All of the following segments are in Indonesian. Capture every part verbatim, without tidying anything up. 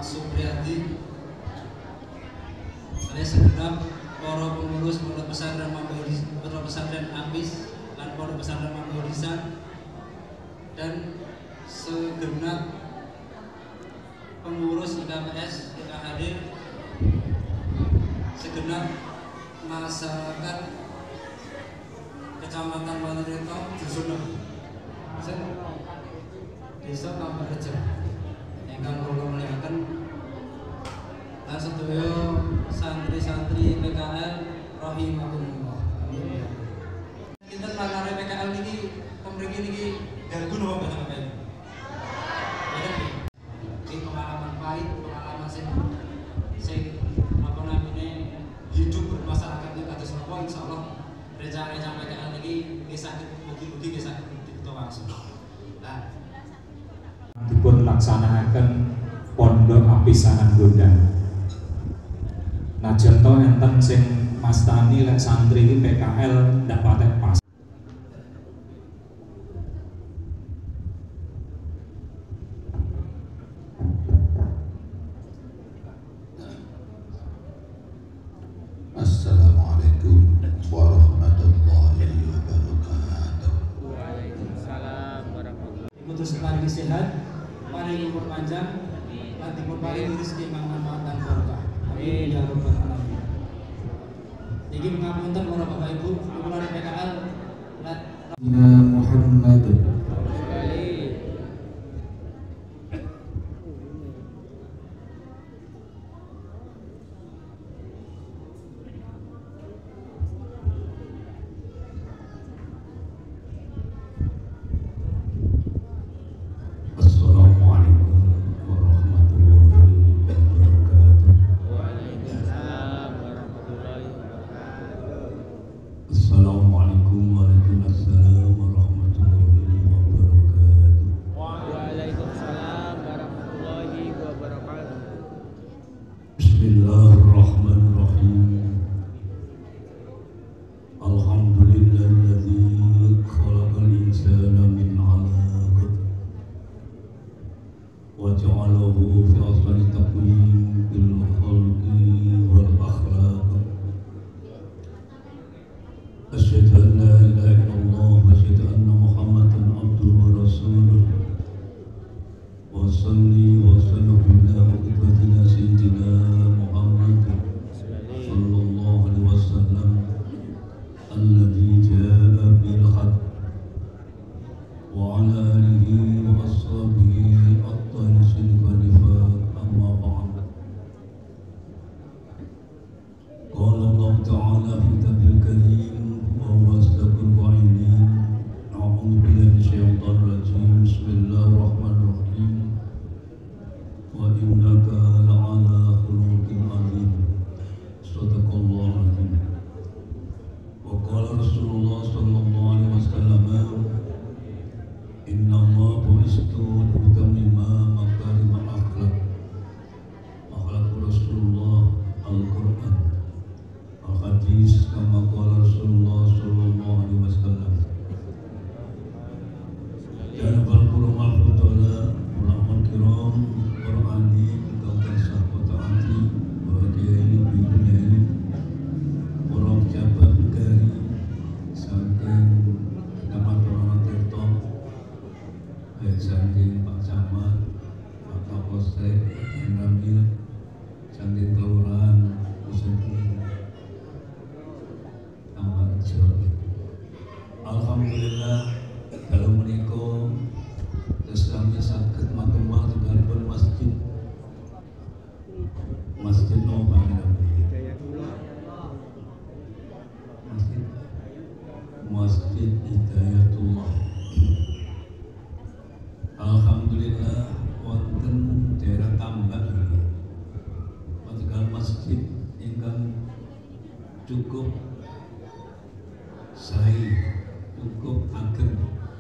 Supriyadi, alias segenap para pengurus Pondok Pesantren Pondok Pesantren Apis dan Pondok Pesantren Mampu Lisan, dan segenap pengurus I K P S yang hadir, segenap masyarakat Kecamatan Wonorejo, Dusun Desa Kambarejo ingkang kula mulyakaken, lan sedaya santri-santri P K L rahimakumullah. Amin. Kita langare P K L niki pemriki niki ganggu napa mboten Bapak Ibu? Ini pengalaman pahit, pengalaman sing sing apa namanya hidup bermasyarakat itu kados napa, insyaallah rencana-rencana P K L niki nggih saged mugi-mugi nggih saged ditawangsul. Nah, dipun laksanakaken Pondok Apis Sananggondang. Najan to enten sing mastani lek santri iki P K L ndak patek pas. Assalamualaikum warahmatullahi wabarakatuh. Waalaikumsalam warahmatullahi wabarakatuh. putus paling sehat, paling umur panjang, lan dipun paring rezeki kang manfaat lan barokah. Amin ya rabbal alamin. Niki ngapunten para Bapak Ibu, kula P K L lan Muhammad. Cukup sae, cukup ageng.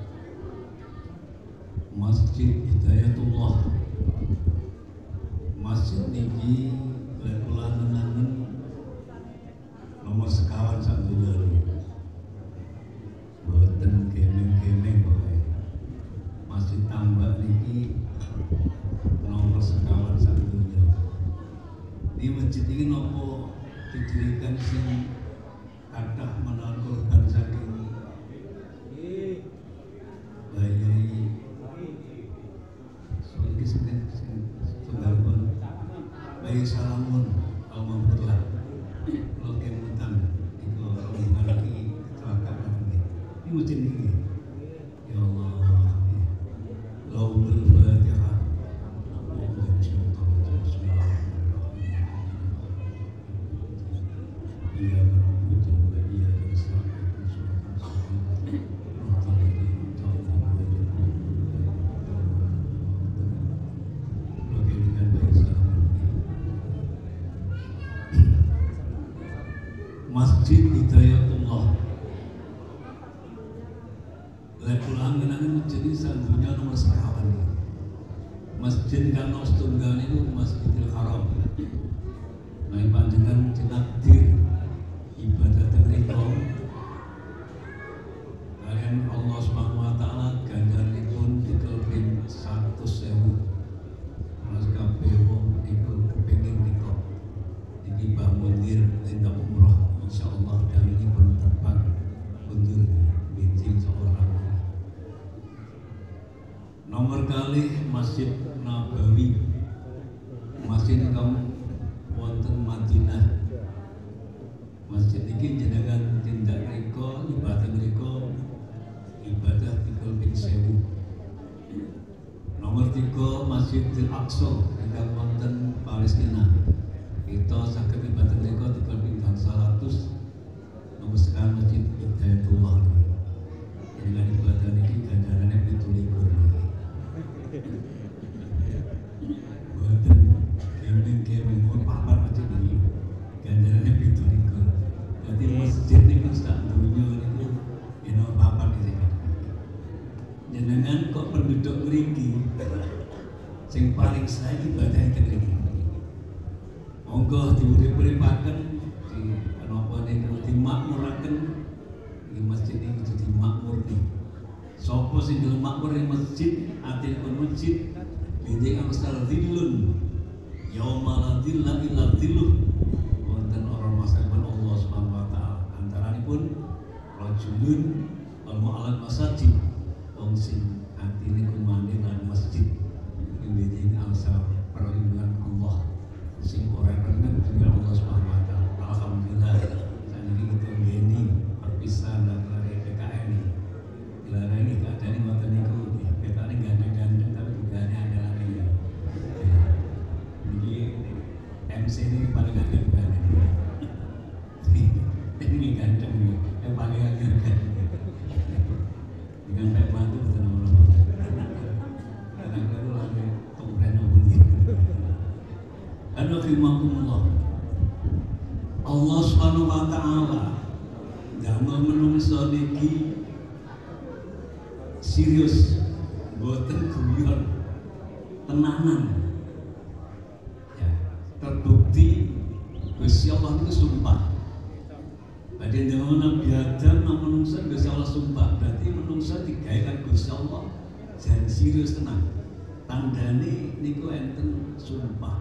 Masjid Hidayatullah. Masjid niki lek kula nenangen nomor sekawan sak donya niku. Boten kene-kene pokoke. Masjid Tambak niki nomor sekawan sak donya. masjid ini nopo didirikan sing kathah menawan korban saking bayai soalnya sing tunggal pun bayi Salamun almarhumlah lo kemutan itu orang lagi kecelakaan ini ini musim ini ya Allah laulul fatihah iya begitu iya Islam Masjid Hidayatullah. Lekulang kenangan masjid ini sandunya nomor sekawan. Masjid kang setunggal itu Masjidil Haram. Nah, panjenengan ditakdir ibadah tengriko. Kalian Allah Subhanahu wa taala ganjaranipun dikelpin seratus ribu. Mas kabeh wong iku kepengin nika. Iki bangun dir tenda umroh. Insyaallah dari ini pun tepat mundur binti seorang. Nomor kali Masjid Nabawi, masjid kaum wonten Madinah. Masjid ini jenengan tindak riko ibadah riko ibadah tiga ping sewu. Nomor tiga Masjidil Aqsa ingkang wonten Palestina. Kita saged ibadah riko tiga ping seratus. Nomor sekarang Masjid Hidayatullah. Dengan ibadah ini ganjarannya pitulikur. Buatan kemeng-kemeng pun papan masjid ini ganjarannya pitulikur. Jadi masjid ini kan tak dunia itu ini papan di sini. Jenengan kok penduduk ngeriki sing paling saya ibadah itu ngeriki. Monggo diurip-uripaken di napa niku dimakmuraken iki masjid iki kudu dimakmurni. Sapa sing gelem makmur ing masjid, atinipun masjid binjing amsal dzillun. Yauma la dzilla illa dzilluh. Wonten ora masakan Allah Subhanahu wa taala. Antaranipun rajulun wal mu'allaq masajid. Wong sing atine kumane lan masjid. Iki binjing amsal perlindungan Allah. Sing ora kenal dengan Allah Subhanahu wa taala. Alhamdulillah saniki kita ngene perpisahan dan lari P K N ini. Dilarang ini keadaan ngoten niku. Petane gandeng-gandeng tapi dugaane andalan iki. Iki M C ini paling gandeng kan. Ini gandeng nih, yang paling gandeng kan. Dengan Pak Mantu betul nomor. Kadang-kadang lagi tongkren ngono. Anafimakumullah. Allah Subhanahu wa taala damel menungso niki serius boten guyon tenanan. Ya, terbukti Gusti Allah itu sumpah. Badhe zaman Nabi Adam nang menungso Gusti Allah sumpah, berarti menungso digawekan Gusti Allah jan serius tenan. Tandane niku enten sumpah.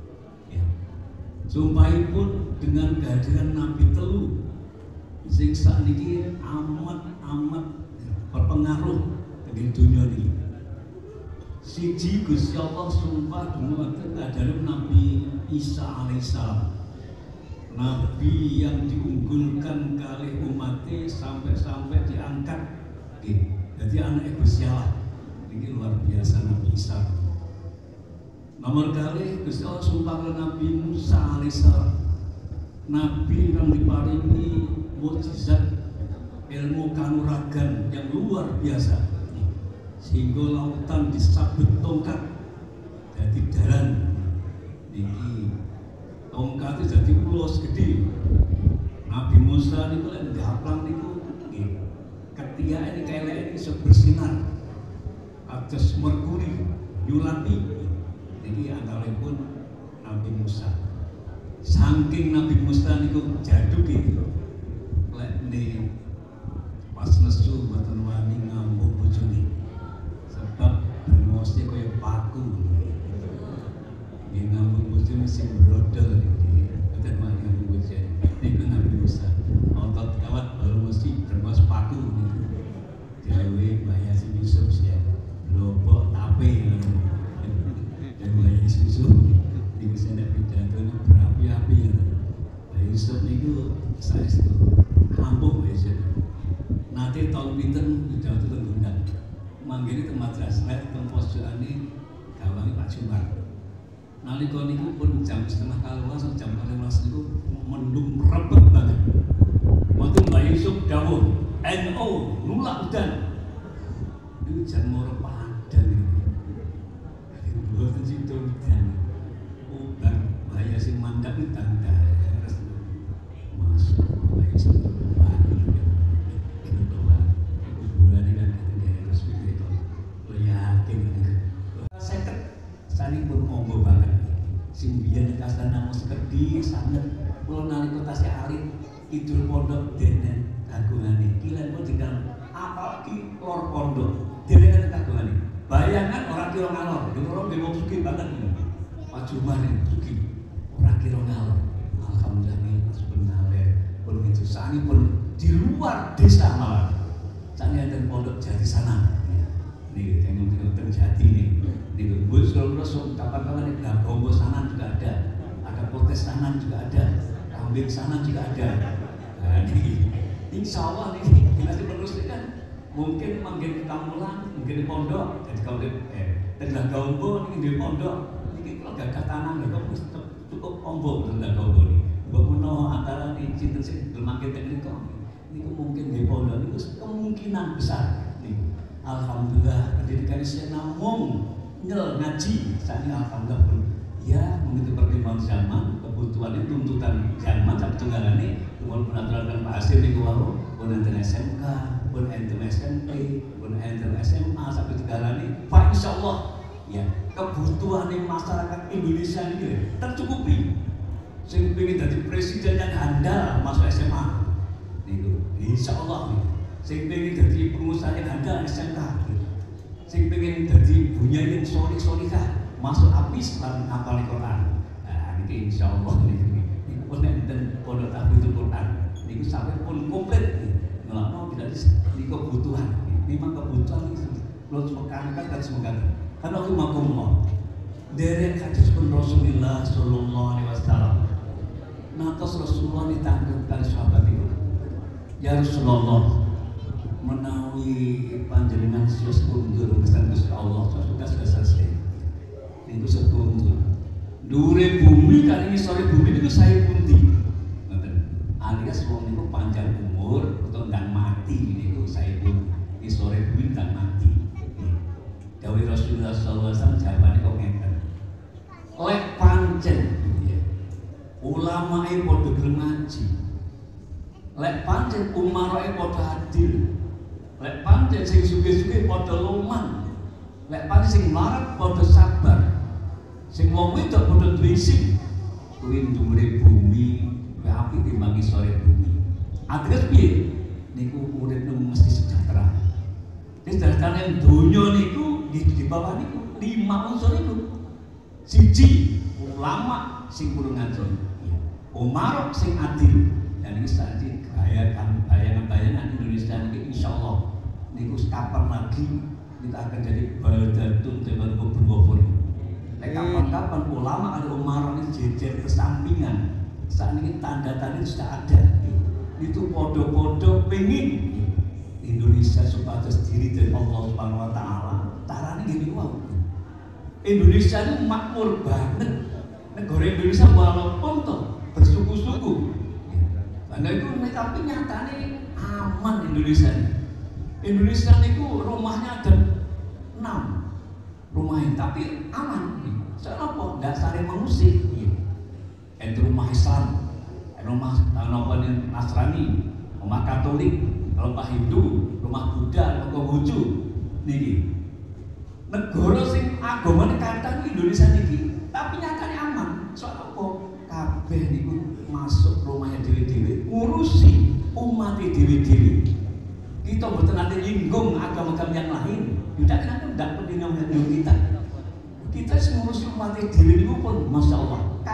Sumpahipun dengan kehadiran Nabi telu sing sakniki amat-amat berpengaruh di dunia ini. Siji Gusti Allah sumpah dumateng kehadiran Nabi Isa alaihissalam. Nabi yang diunggulkan kali umatnya sampai-sampai diangkat. Jadi anak Gusti Allah. Ini luar biasa Nabi Isa. Nomor kali Gusti Allah sumpah ke Nabi Musa alaihissalam. Nabi yang diparingi mukjizat ilmu kanuragan yang luar biasa, sehingga lautan disabut tongkat jadi dalan. Niki tongkat itu jadi ulos gede. Nabi Musa niku lek ndaplang niku nggih ketia ini kelek ini bersinar atas merkuri nyulapi. Ini antaripun Nabi Musa. Saking Nabi Musa niku jaduke lek ndi pas nesu mboten wani ngambung bojone. Sebab bengose kaya paku. Nggih ngambung bojone sing brodol iki. boten mangke puji. Niku Nabi Musa. Otot kawat baru mesti terus paku niku. Jawe Mbah Yasin Yusuf ya. Lobok tape. Dan Mbah Yasin Yusuf niku sene pidato niku berapi-api ya. Mbah Yusuf niku saestu ampuh Mbah Yusuf. Nanti tahun pinten pidato teng Gondang. Manggene teng Madras, nek teng pojokane gawange Pak Jumar. Nalika niku pun jam setengah kaluan sampai jam kalulas niku mendung rebet banget. Waktu Mbak Yusuf dawuh, N O nulak udan. Niku jan moro padan niku. Mboten sido udan. Udan bahaya sing mandap iki tanda. Masuk Mbak Yusuf lupa. Lupa. Bulan kan terus begitu. Lo yakin seket sani pun ombo banget. Sing biyen kasana mos kedhi sanget. Kulo nalika tasih alit kidul pondok dene kagungane. Kilen pun dikan apalagi lor pondok dene kagungane. Bayangan orang kira ngalor, orang demo sugih banget ini. Pak Jumar sugih. Orang kira ngalor. Alhamdulillah nih Mas Benaler pun itu sani pun di luar desa malah. Sani ada pondok Jati sana. Nih tengok-tengok terjadi nih. Nih bos kalau terus kapan-kapan nih Gabombo sana juga ada. Ada Potes sana juga ada. Kambing sana juga ada. Nah, ini insya Allah nih kita penerus kan mungkin manggil ke Kamulan, mungkin di pondok. Jadi kalau eh Tengah Gabombo ini di pondok, ini kalau gak ada tanah gak cukup cukup ombok Tengah Gabombo nih. Buat menolong antara nih cinta sih bermakin teknik ini mungkin di pondok itu kemungkinan besar. Nih, alhamdulillah pendidikan saya namung nyel ngaji. Saat ini alhamdulillah pun ya mengikuti perkembangan zaman, kebutuhan itu tuntutan zaman sampai tunggalan ini walaupun aturan Pak Hasim di Kuwaro pun enten S M K, pun enten S M P, pun enten S M A sampai tunggalan ini Pak insya Allah ya kebutuhan masyarakat Indonesia ini tercukupi. Sing pengen jadi presiden yang handal masuk S M A itu insya Allah nih. Sing pengen jadi pengusaha yang handal S M K, sing pengen jadi bunyain solik-solikah masuk apis dan hafal Quran. Nah, ini insya Allah nih. Ini pun dan pondok tahfidzul Quran. Ini sampai pun komplit. Ngelakno tidak di kebutuhan. Memang kebutuhan itu belum semekan-kan dan semekan. Karena aku makumullah. Derek hadis pun Rasulullah Sallallahu Alaihi Wasallam. Natos Rasulullah ditangkap kali sahabat itu. Ya Rasulullah, menawi panjenengan sios kundur pesan Gusti Allah sudah sudah selesai. Itu setundur. Dure bumi kali ini sore bumi itu saya pundi. Alias wong niku panjang umur atau ndang mati niku saya pun di sore bumi ndang mati. Dawuh Rasulullah sallallahu alaihi wasallam jawabane kok ngeten. Lek pancen ulama e padha gelem ngaji. Lek pancen umara e padha adil. Lek pancen sing sugih-sugih padha loman. Lek pancen sing mlarat padha sabar. Sing wong wedok padha duwe sing kuwi dhuwure bumi kuwi apik timbangi sore bumi. Ateges piye? Niku uripmu mesti sejahtera. Sejahtera donya niku di bawah niku lima unsur niku. Siji ulama sing kudu ngaji. Umar sing adil. Dan ini tadi bayangan-bayangan Indonesia ini insyaallah niku kapan lagi kita akan jadi baldatun teman kubur-kubur. Kapan-kapan ulama ada umar ini jejer kesampingan. Saat ini tanda-tanda sudah ada. Itu podo-podo pengen Indonesia supados diri dari Allah Subhanahu Wa Taala. Caranya gini wow. Indonesia itu makmur banget. Negara Indonesia walaupun tuh bersuku-suku. Karena itu tapi nyatanya aman Indonesia. Indonesia itu rumahnya ada enam rumahnya tapi aman. Soalnya apa? Nggak saling mengusik. Itu rumah Islam, rumah Nasrani, rumah Katolik, rumah Hindu, rumah Buddha, rumah Konghucu. Niki negara sing agamane kathah Indonesia niki, tapi nyatanya aman. Soalnya apa? Kabeh niku masuk rumahnya dhewe-dhewe, ngurusi umat dhewe-dhewe. Kita mboten nate nyinggung agama-agama yang lain. Tidak kenapa tidak penting yang kita. Kita ngurusi umat dhewe niku pun Masya Allah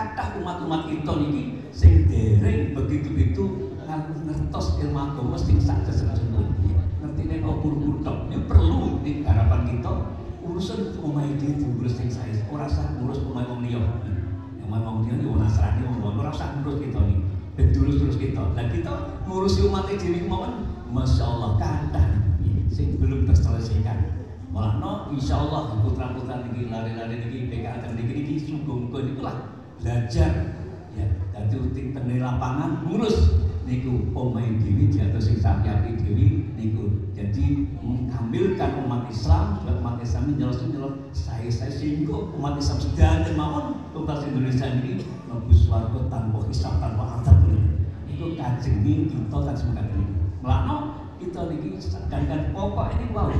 kathah umat-umat kita niki sing dereng begitu-begitu ngertos ilmu agama sing sak desel-desel. Ngertine kok buru-buru tok. Ini perlu di harapan kita urusan omahe dhewe diurus sing sae. Ora usah ngurus omahe wong liya. Yang wong liya yo Nasrani wong ora usah ngurus kita niki. Ben terus-terus kita. Lah kita ngurusi umat dhewe mawon masyaallah kathah sing belum terselesaikan. Malah insyaallah putra-putra niki lari-lari niki P K A niki niki sungguh-sungguh niku lah belajar ya dadi uting teng lapangan ngurus niku omahe dhewe jatuh sing sapi-api dhewe niku. Jadi mengambilkan umat Islam supaya umat Islam nyelot-nyelot saya-saya sehingga umat Islam sedanten mawon tuntas Indonesia ini mlebu swarga tanpa hisab tanpa azab. Iku kajeng kita kan semoga melakno kita niki sedangkan pokok ini wow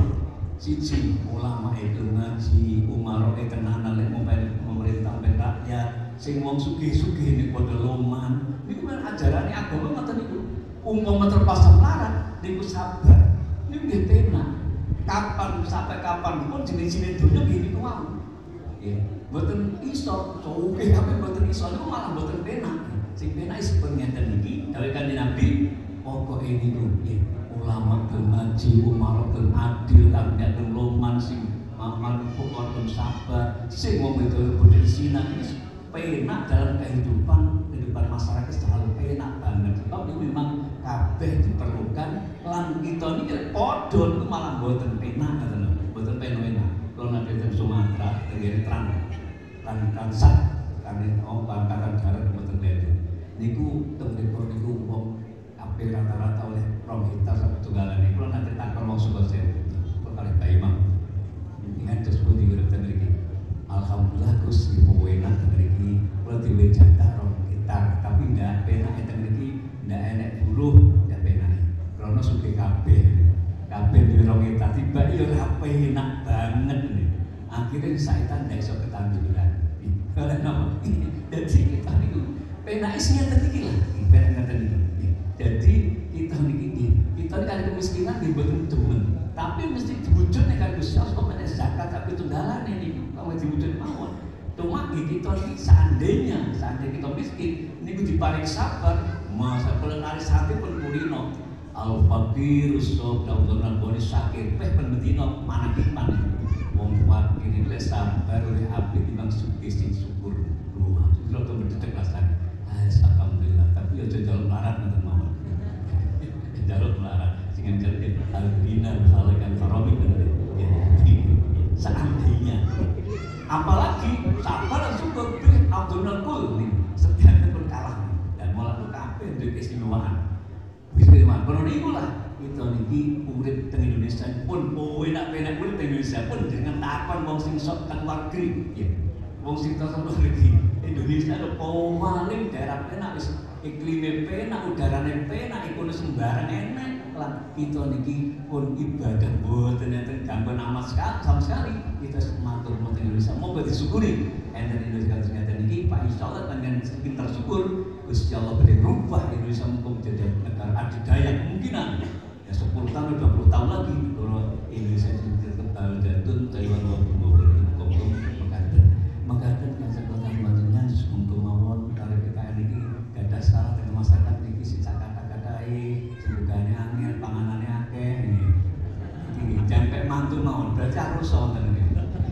siji ulama itu ngaji umaro itu tenanan lek pemerintah ben rakyat sing wong sugih-sugih niku padha loman niku men ajarane agama ngoten niku umpama terpaksa melarat niku sabar niku nggih penak kapan sampai kapan pun jenis-jenis dunya nggih niku mau ya mboten iso sugih kabeh mboten iso niku malah mboten penak sing penak is pengeten niki dawuh Kanjeng Nabi pokoke niku nggih ulama ke ngaji, umaro ke adil, kabinet ke loman, sing maman pokok ke sabar, sing wong itu bodho isinan ini penak dalam kehidupan kehidupan masyarakat selalu penak banget. Tapi memang kabeh diperlukan lan kita ini padha niku malah mboten penak ngoten lho, mboten penak. Kalau nanti teng Sumatera, teng Terang, lan Kansat, kan oh Bangkalan Darat mboten beda. Niku teng mriku niku wong kabeh rata-rata oleh rong hektar sampai tunggalan ini. Kalau nanti takkan mau suka saya, kalau kalian Pak Imam, ingat terus pun diurutkan lagi. Alhamdulillah Gus ibu enak lagi. Kalau tiba jatah rong hektar, tapi tidak penak itu lagi, tidak enak buruh, tidak penak. Karena suka kabeh, kabeh di rong hektar tiba iya apa enak banget nih. Akhirnya saya tidak bisa ketanduran. Kalau nama ini, jadi kita itu penak isinya tadi lah, penak tadi. Jadi kita niki kita ini kali kemiskinan dibuat demen, tapi mesti diwujud nih kan Gusti Allah kok zakat tapi tunggalan ini kalau diwujud mawon. Cuma kita ini seandainya seandainya kita miskin, niku diparing sabar, masa kalau naris hati pun kulino. Al fakir sok daunan boni sakit, peh penbetino mana kiman. Wong fakir ini sabar oleh api timbang sugih sing syukur. Wah, itu tuh berdetek lasan. Alhamdulillah, tapi aja jalan larat nanti mawon. Jalur melarang dengan jadi al-bina misalkan faromi benar ya seandainya apalagi sabar dan syukur bih Abdul Kul nih setiap pun kalah dan malah kabeh untuk keistimewaan keistimewaan kalau niku lah kita niki urip teng Indonesia pun enak-enak urip teng Indonesia pun dengan takon wong sing sok teng luar negeri ya wong sing teng luar negeri Indonesia lho paling daerah enak wis iklimnya penak, udaranya penak, ikut sembarang enak lah kita niki pun ibadah boten enten gangguan amat sekali sama sekali kita matur nuwun Indonesia mau disyukuri enten Indonesia ternyata niki Pak insyaallah dengan pintar syukur Gusti Allah beri rubah Indonesia mungkin menjadi negara adidaya kemungkinan ya sepuluh tahun dua puluh tahun lagi kalau Indonesia sudah kebal jatuh Taiwan mau berhukum mengatakan mengatakan yang sekolah majunya untuk mawon kalau P K N ini ada salah dengan masyarakat ini si kata-katai, sebukanya angin, panganannya akeh ini. Ini jampe mantu mawon, berarti harus soal ini.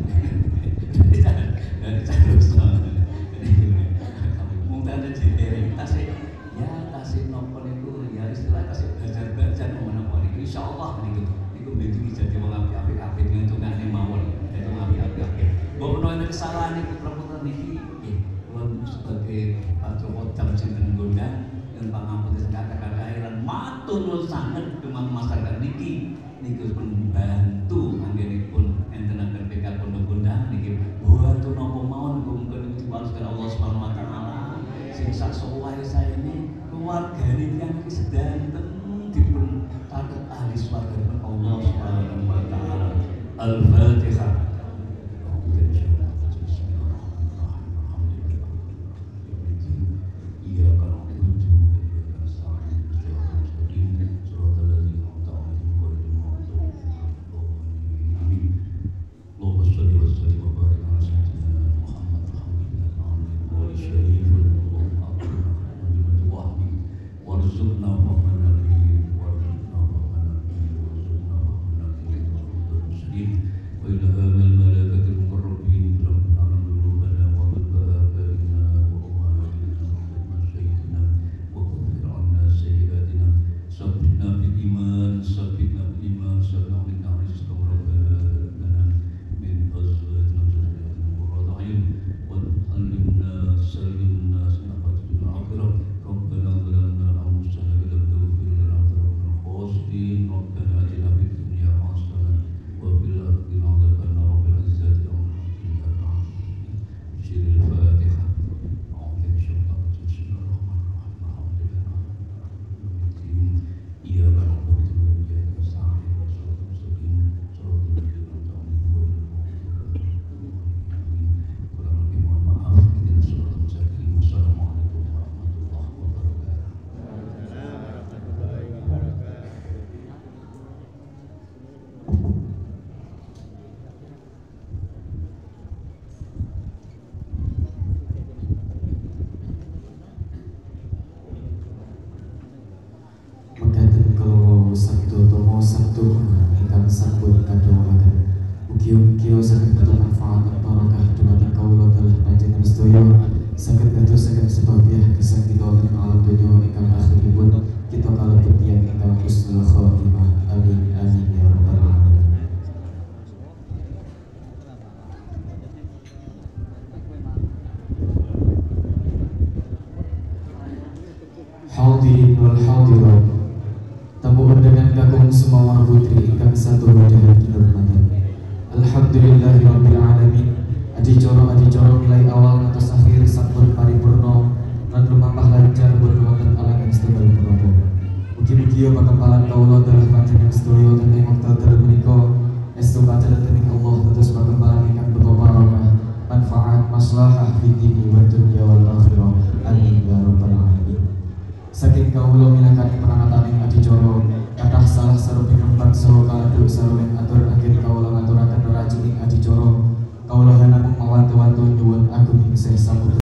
Dari harus soal. Mungkin ada jendela tasik, ya tasik nopo itu, ya istilah tasik belajar-belajar nopo itu. Insya Allah ini itu menjadi jadi mengapi-api api dengan tungannya mawon, jadi mengapi-api. Bawa menolong kesalahan ini putra-putra ini, sebagai patron jam sinten gondang dan pangampun kata-kata lan matur nuwun sanget dumateng masyarakat niki niki pun bantu anggenipun enten-enten P K Pondok Gondang niki bantu napa mawon muga-muga diwales Allah Subhanahu wa taala sing sak sowae saya ini keluargane tiyang iki sedanten dipun tatet ahli swarga Allah Subhanahu wa taala. Al-Fatihah. Sharifa hadirin wal hadirat. Tamu undangan kakung semua putri ingkang satu wadahan kinurmatan. Alhamdulillahirabbil alamin. Adicara adicara mulai awal ngantos akhir sampun paripurna lan lumampah lancar boten wonten alangan setunggal punapa. Mugi-mugi pakampalan kawula dalah panjenengan sedaya ten ing wekdal dalu menika estu padalah dening Allah dados pakampalan ingkang beto barokah, manfaat, maslahah fid dini wad dunya wal akhirah. Amin ya rabbal alamin. Saking kawula minangkani peranataning adicara kathah salah sarupipun bangsa kaladuk sareng atur akhir kawula ngaturaken rajing adicara. Kawula namung mawantu-wantu nyuwun agung ing sih